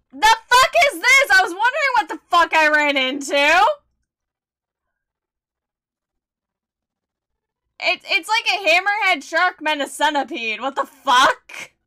The fuck is this? I was wondering what the fuck I ran into. It's like a hammerhead shark met a centipede. What the fuck?